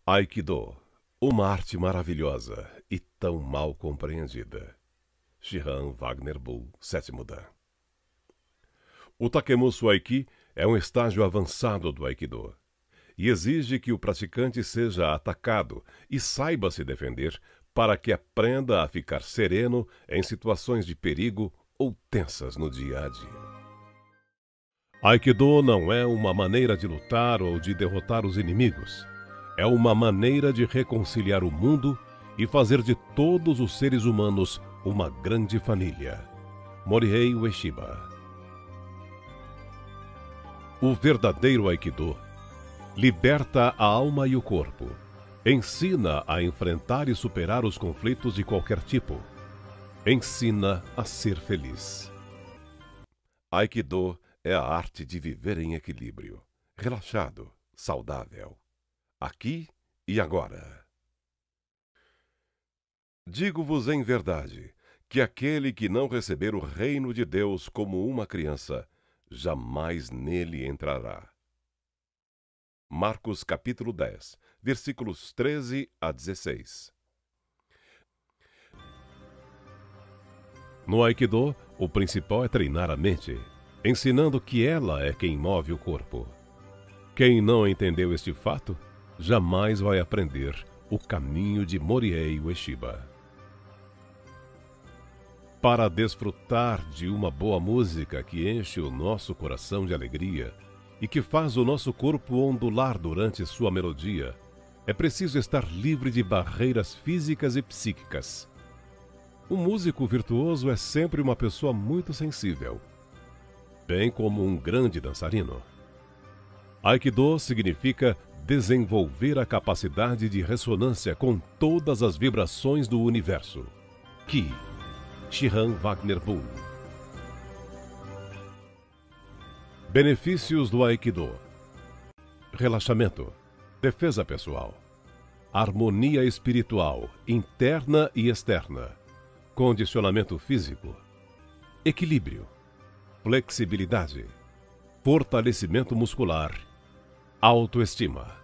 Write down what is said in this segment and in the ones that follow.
Aikido, uma arte maravilhosa e tão mal compreendida. Shihan Wagner Bull, 7º Dan. O Takemusu Aiki é um estágio avançado do Aikido e exige que o praticante seja atacado e saiba se defender para que aprenda a ficar sereno em situações de perigo ou tensas no dia a dia. Aikido não é uma maneira de lutar ou de derrotar os inimigos. É uma maneira de reconciliar o mundo e fazer de todos os seres humanos uma grande família. Morihei Ueshiba. O verdadeiro Aikido liberta a alma e o corpo. Ensina a enfrentar e superar os conflitos de qualquer tipo. Ensina a ser feliz. Aikido é a arte de viver em equilíbrio, relaxado, saudável. Aqui e agora. Digo-vos em verdade que aquele que não receber o reino de Deus como uma criança, jamais nele entrará. Marcos capítulo 10, versículos 13 a 16. No Aikido, o principal é treinar a mente, ensinando que ela é quem move o corpo. Quem não entendeu este fato, jamais vai aprender o caminho de Morihei Ueshiba. Para desfrutar de uma boa música que enche o nosso coração de alegria e que faz o nosso corpo ondular durante sua melodia, é preciso estar livre de barreiras físicas e psíquicas. Um músico virtuoso é sempre uma pessoa muito sensível, bem como um grande dançarino. Aikido significa desenvolver a capacidade de ressonância com todas as vibrações do universo. Ki. Shihan Wagner Bull. Benefícios do Aikido: relaxamento, defesa pessoal, harmonia espiritual, interna e externa, condicionamento físico, equilíbrio, flexibilidade, fortalecimento muscular, autoestima.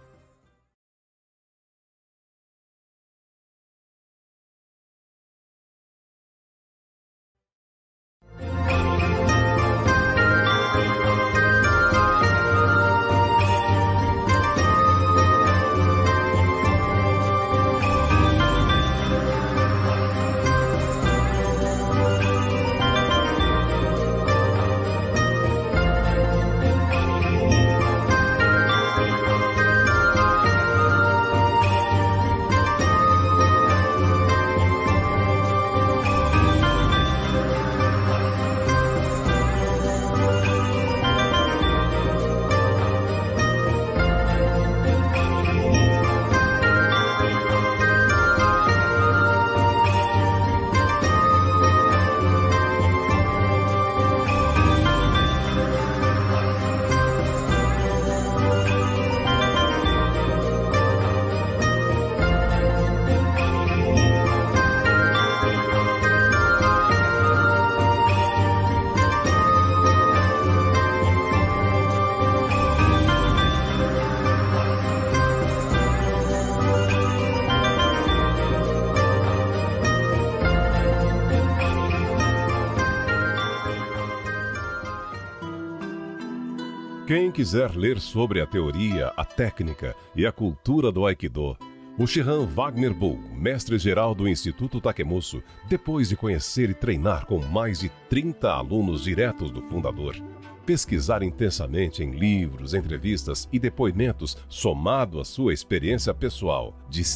Quem quiser ler sobre a teoria, a técnica e a cultura do Aikido, o Shihan Wagner Bull, mestre-geral do Instituto Takemusu, depois de conhecer e treinar com mais de 30 alunos diretos do fundador, pesquisar intensamente em livros, entrevistas e depoimentos, somado à sua experiência pessoal de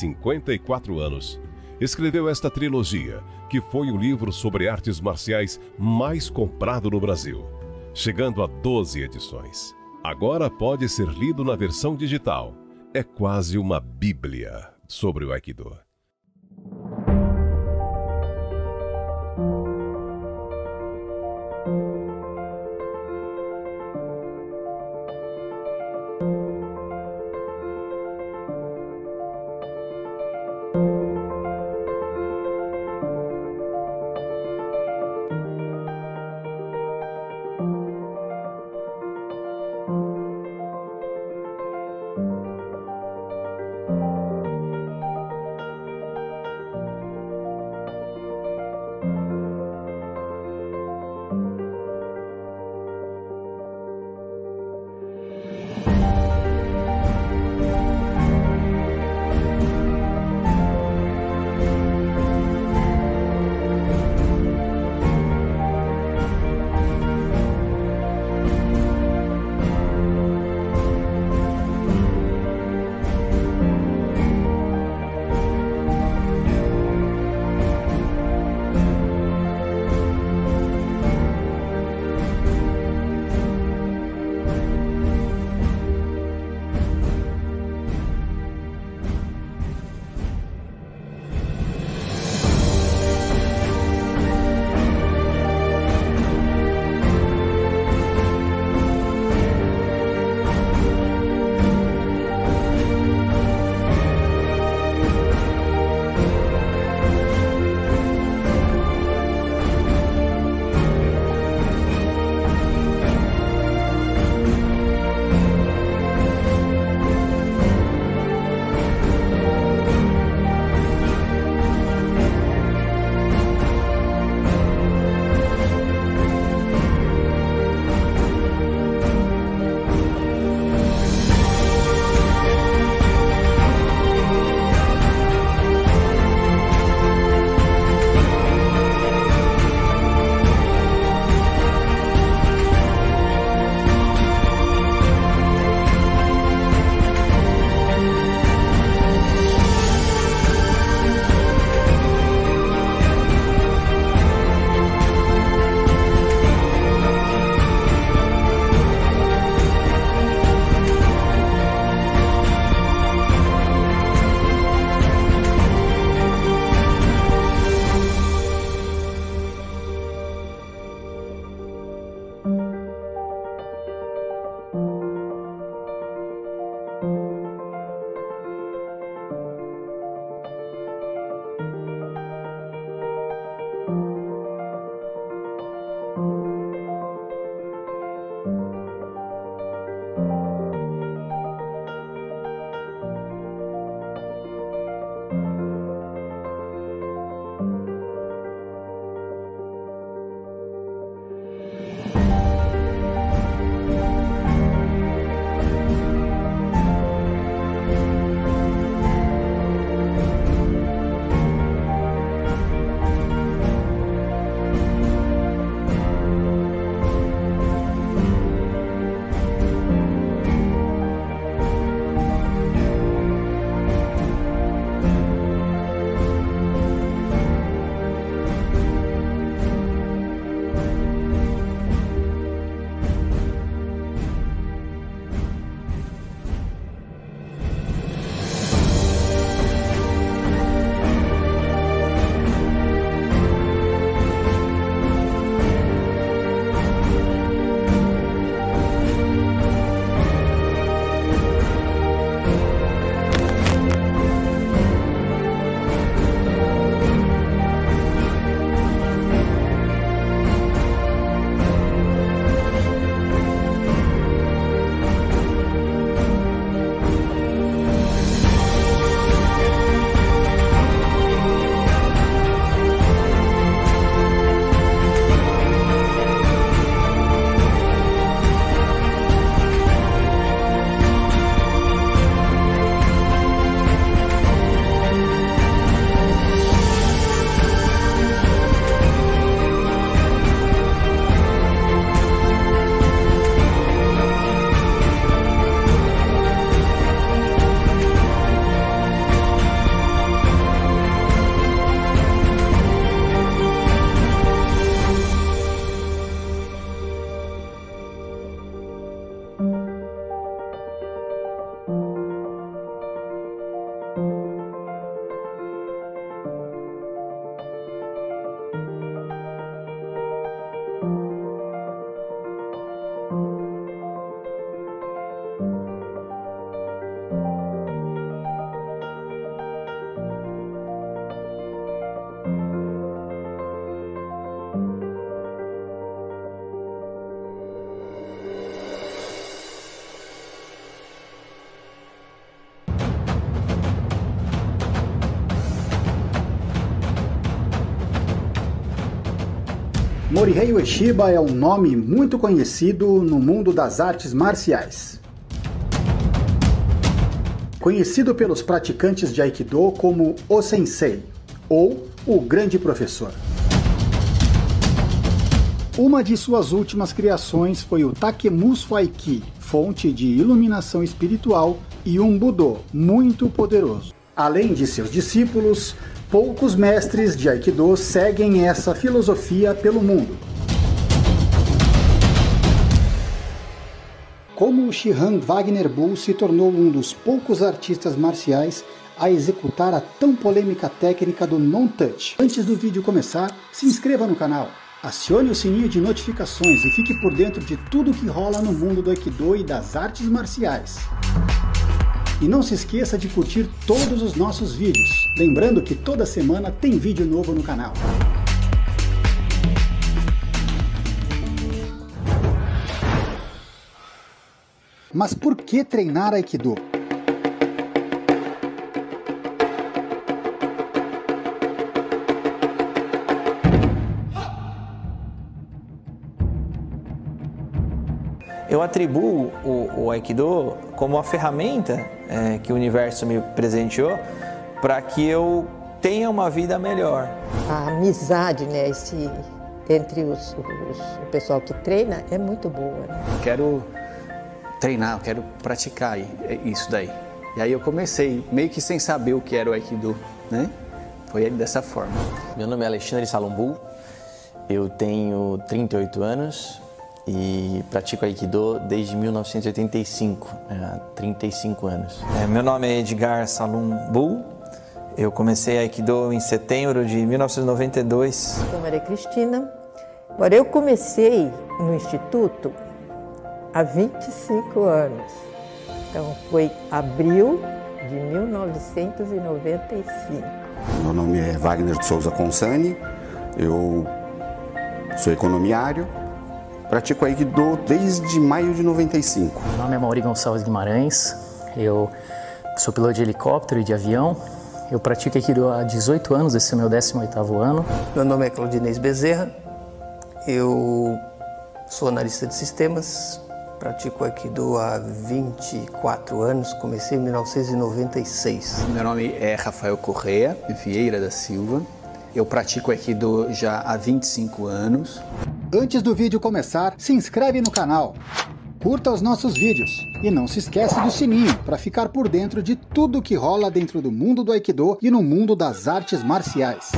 54 anos, escreveu esta trilogia, que foi o livro sobre artes marciais mais comprado no Brasil, chegando a 12 edições. Agora pode ser lido na versão digital. É quase uma bíblia sobre o Aikido. Morihei Ueshiba é um nome muito conhecido no mundo das artes marciais. Conhecido pelos praticantes de Aikido como o Sensei, ou o Grande Professor. Uma de suas últimas criações foi o Takemusu Aiki, fonte de iluminação espiritual e um Budô muito poderoso. Além de seus discípulos, poucos mestres de Aikido seguem essa filosofia pelo mundo. Como o Shihan Wagner Bull se tornou um dos poucos artistas marciais a executar a tão polêmica técnica do non-touch. Antes do vídeo começar, se inscreva no canal, acione o sininho de notificações e fique por dentro de tudo que rola no mundo do Aikido e das artes marciais. E não se esqueça de curtir todos os nossos vídeos, lembrando que toda semana tem vídeo novo no canal. Mas por que treinar Aikido? Eu atribuo o Aikido como uma ferramenta que o universo me presenteou para que eu tenha uma vida melhor. A amizade, né, entre o pessoal que treina é muito boa. Né? Eu quero treinar, eu quero praticar isso daí. E aí eu comecei, meio que sem saber o que era o Aikido, né? Foi dessa forma. Meu nome é Alexandre Salombu, eu tenho 38 anos e pratico Aikido desde 1985, há 35 anos. Meu nome é Edgar Salombu, eu comecei Aikido em setembro de 1992. Eu sou Maria Cristina. Agora, eu comecei no Instituto há 25 anos, então foi abril de 1995. Meu nome é Wagner de Souza Consani, eu sou economiário, pratico Aikido desde maio de 95. Meu nome é Mauri Gonçalves Guimarães, eu sou piloto de helicóptero e de avião, eu pratico Aikido há 18 anos, esse é o meu 18º ano. Meu nome é Claudinei Bezerra, eu sou analista de sistemas, pratico Aikido há 24 anos, comecei em 1996. Meu nome é Rafael Correia Vieira da Silva, eu pratico Aikido já há 25 anos. Antes do vídeo começar, se inscreve no canal, curta os nossos vídeos e não se esquece do sininho para ficar por dentro de tudo que rola dentro do mundo do Aikido e no mundo das artes marciais.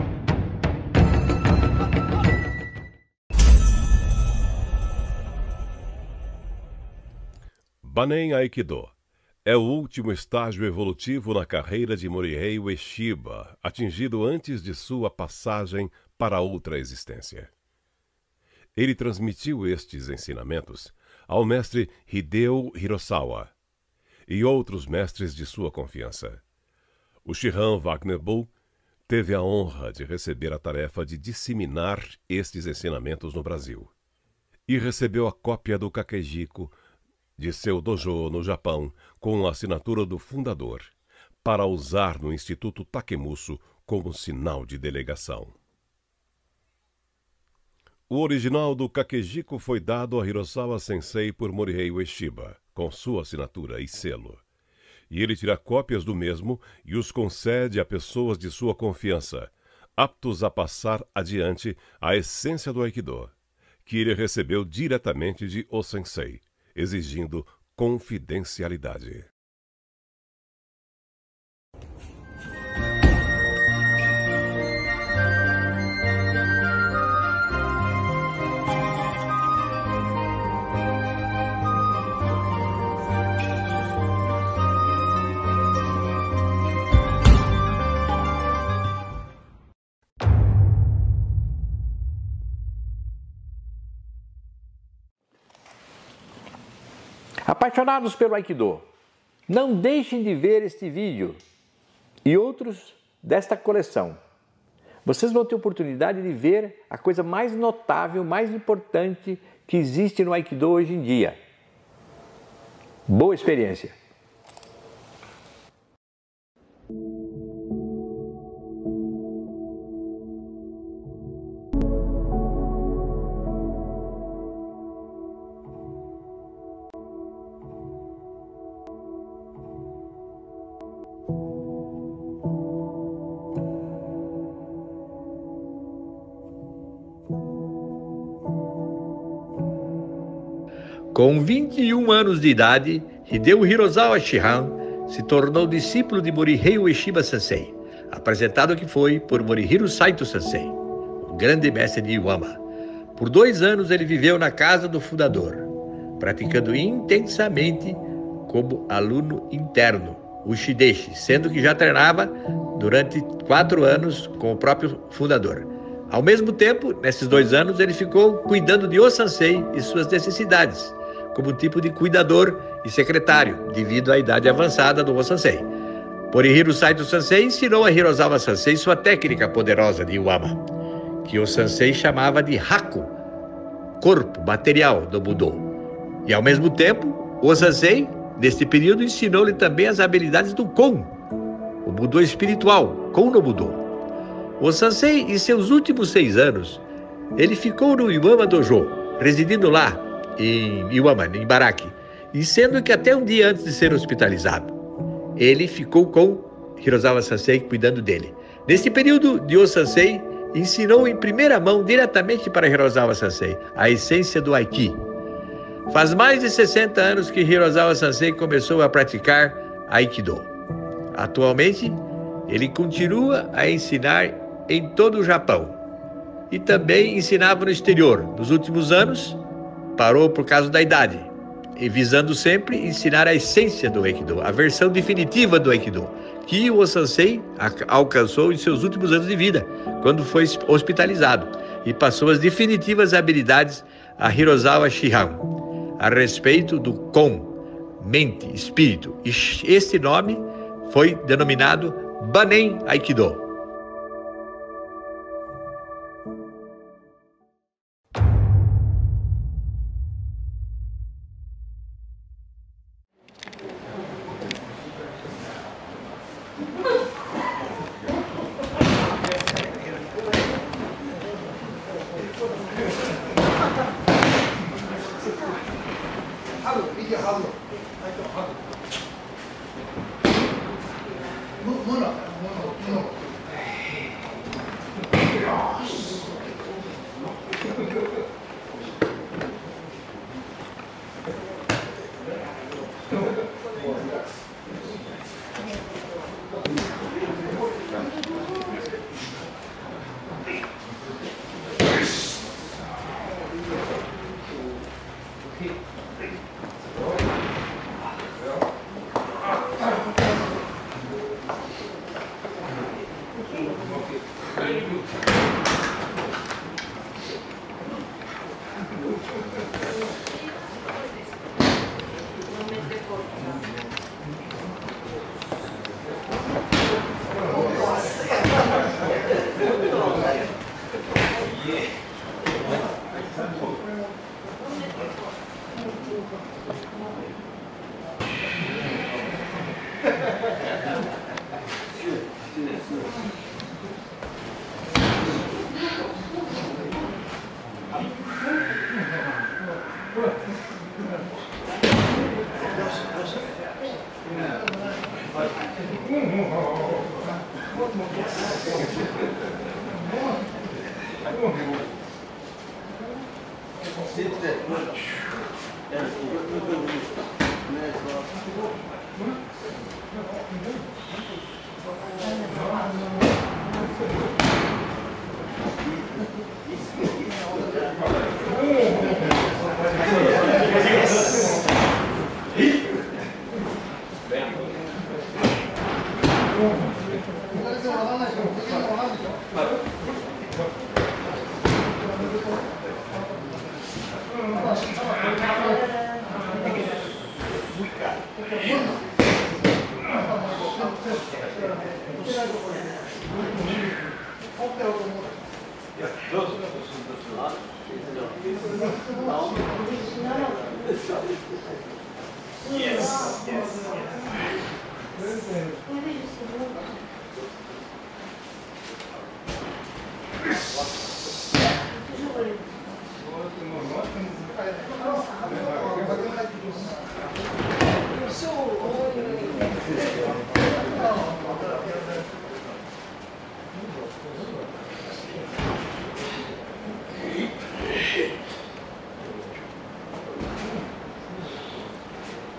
Banen Aikido é o último estágio evolutivo na carreira de Morihei Ueshiba, atingido antes de sua passagem para outra existência. Ele transmitiu estes ensinamentos ao mestre Hideo Hirosawa e outros mestres de sua confiança. O Shihan Wagner Bull teve a honra de receber a tarefa de disseminar estes ensinamentos no Brasil e recebeu a cópia do Kakejiko de seu dojo no Japão com a assinatura do fundador para usar no Instituto Takemusu como sinal de delegação. O original do Kakejiko foi dado a Hirosawa Sensei por Morihei Ueshiba, com sua assinatura e selo. E ele tira cópias do mesmo e os concede a pessoas de sua confiança, aptos a passar adiante a essência do Aikido, que ele recebeu diretamente de O Sensei, exigindo confidencialidade. Apaixonados pelo Aikido, não deixem de ver este vídeo e outros desta coleção. Vocês vão ter oportunidade de ver a coisa mais notável, mais importante que existe no Aikido hoje em dia. Boa experiência! Com 21 anos de idade, Hideo Hirozawa Shihan se tornou discípulo de Morihei Ueshiba Sensei, apresentado que foi por Morihiro Saito Sensei, o grande mestre de Iwama. Por 2 anos ele viveu na casa do fundador, praticando intensamente como aluno interno, o Shideshi, sendo que já treinava durante 4 anos com o próprio fundador. Ao mesmo tempo, nesses 2 anos, ele ficou cuidando de O-Sensei e suas necessidades, como tipo de cuidador e secretário, devido à idade avançada do O-Sensei. Morihiro Saito Sensei ensinou a Hirozawa Sensei sua técnica poderosa de Iwama, que o Sensei chamava de Haku, corpo, material do Budô. E ao mesmo tempo, o Sensei, neste período, ensinou-lhe também as habilidades do Kon, o Budô espiritual, Kon no Budô. O Sensei, em seus últimos 6 anos, ele ficou no Iwama Dojo, residindo lá, em Iwama, em Ibaraki, e sendo que até um dia antes de ser hospitalizado, ele ficou com Hirozawa Sensei cuidando dele. Nesse período, Ryo Sensei ensinou em primeira mão diretamente para Hirozawa Sensei a essência do Aiki. Faz mais de 60 anos que Hirozawa Sensei começou a praticar Aikido. Atualmente, ele continua a ensinar em todo o Japão e também ensinava no exterior. Nos últimos anos, parou por causa da idade, e visando sempre ensinar a essência do Aikido, a versão definitiva do Aikido, que o Sensei alcançou em seus últimos anos de vida, quando foi hospitalizado, e passou as definitivas habilidades a Hirozawa Shihan, a respeito do Kon, mente, espírito. E este nome foi denominado Banen Aikido.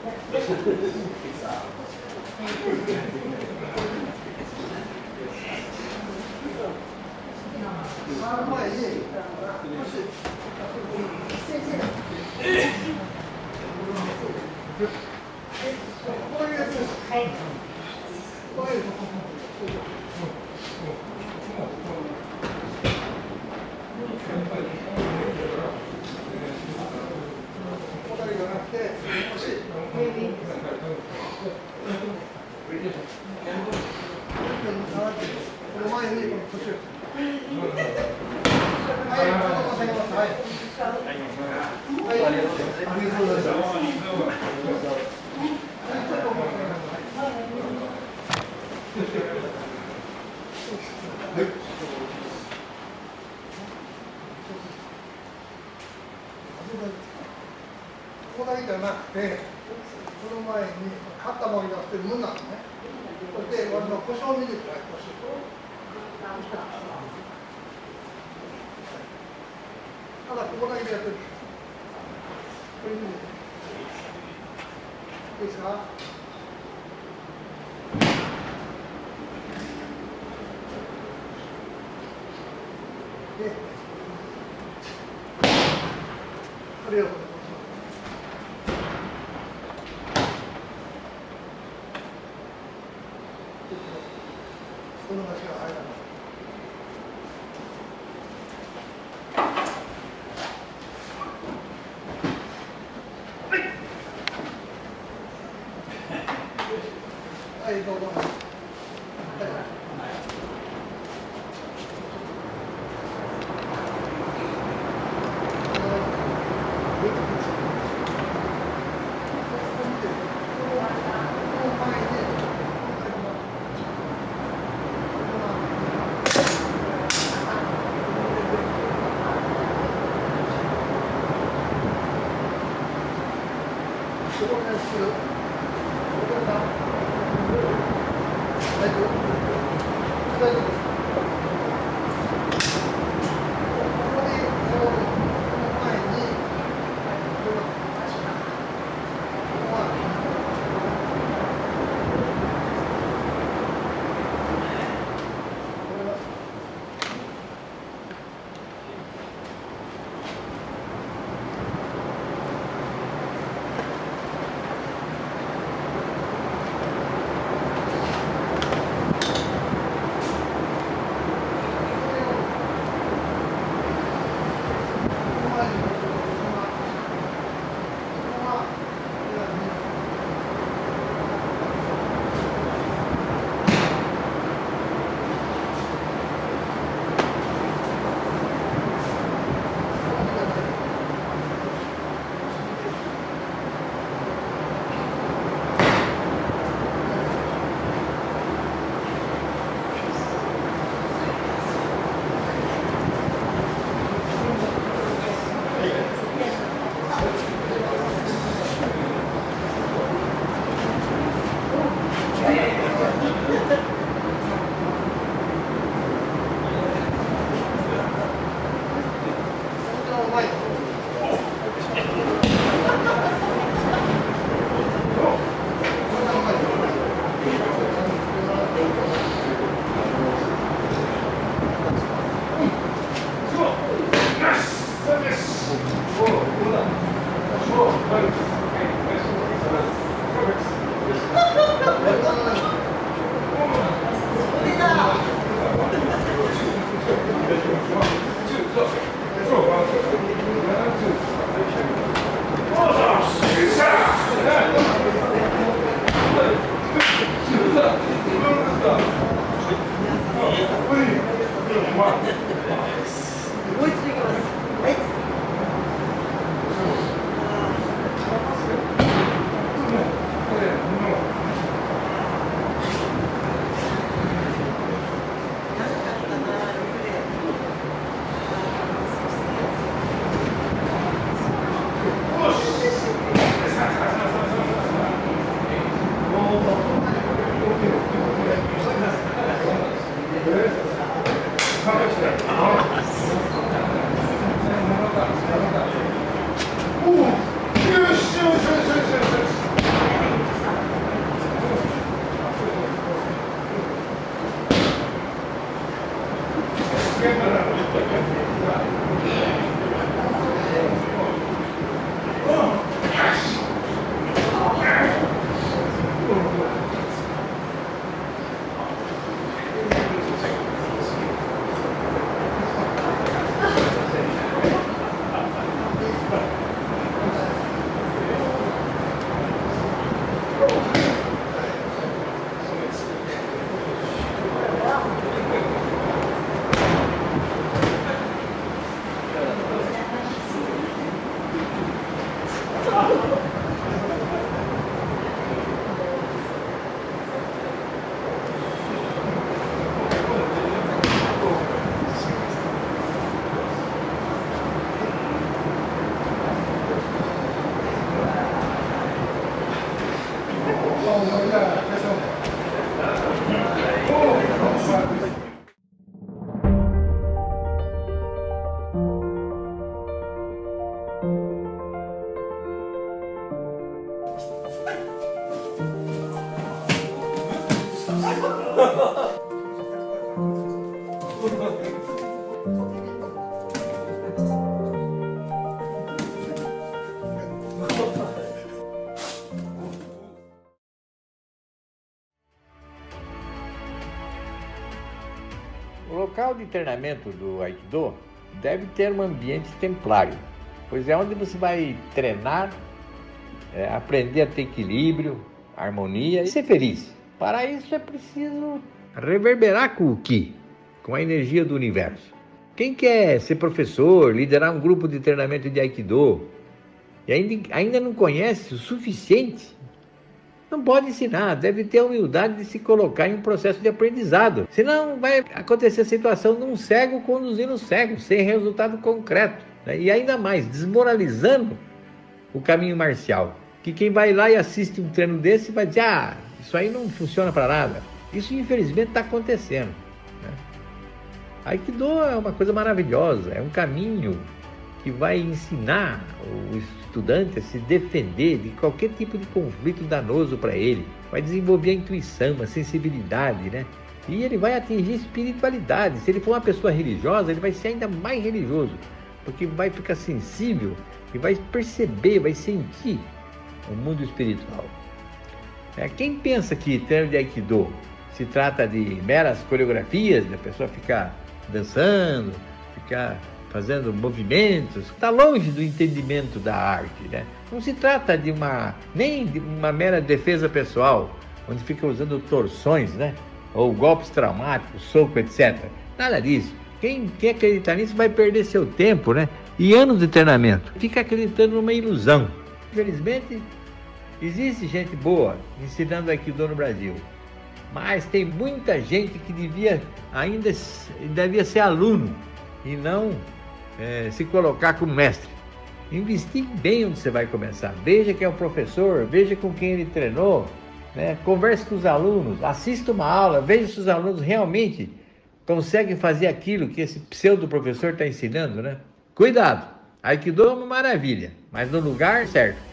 ここだけじゃなくて、その前に肩も入らせてるもんなのね。それで、俺の腰を見てください、腰。ただ、ここだけでやってる。これ見て。いいですか？で、これを。この足が入らない。はい、どうぞ。 O local de treinamento do Aikido deve ter um ambiente templário, pois é onde você vai treinar, aprender a ter equilíbrio, harmonia e ser feliz. Para isso é preciso reverberar com o Ki, com a energia do universo. Quem quer ser professor, liderar um grupo de treinamento de Aikido e ainda não conhece o suficiente, não pode ensinar, deve ter a humildade de se colocar em um processo de aprendizado. Senão vai acontecer a situação de um cego conduzindo um cego, sem resultado concreto, né? E ainda mais, desmoralizando o caminho marcial. Que quem vai lá e assiste um treino desse vai dizer, isso aí não funciona para nada. Isso infelizmente está acontecendo, né? Aikido é uma coisa maravilhosa, é um caminho que vai ensinar o estudante a se defender de qualquer tipo de conflito danoso para ele. Vai desenvolver a intuição, a sensibilidade, né? E ele vai atingir espiritualidade. Se ele for uma pessoa religiosa, ele vai ser ainda mais religioso, porque vai ficar sensível e vai perceber, vai sentir o mundo espiritual. Quem pensa que treino de Aikido se trata de meras coreografias, da pessoa ficar dançando, ficar fazendo movimentos, está longe do entendimento da arte, né? Não se trata nem de uma mera defesa pessoal, onde fica usando torções, né? Ou golpes traumáticos, soco, etc. Nada disso. Quem acreditar nisso vai perder seu tempo, né? E anos de treinamento. Fica acreditando numa ilusão. Infelizmente, existe gente boa ensinando Aikido no Brasil, mas tem muita gente que devia ser aluno e não se colocar como mestre. Investigue bem onde você vai começar. Veja quem é o professor, veja com quem ele treinou, né? Converse com os alunos, assista uma aula, veja se os alunos realmente conseguem fazer aquilo que esse pseudo professor está ensinando, né? Cuidado! Aikido é uma maravilha, mas no lugar certo.